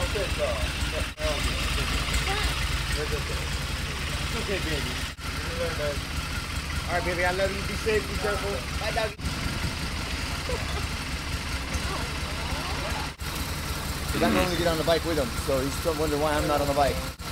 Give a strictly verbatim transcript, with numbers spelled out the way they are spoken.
It's okay, baby. All right, baby. I love you. Be safe. Be careful. Bye, doggy. I normally get on the bike with him, so he's still wondering why I'm not on the bike.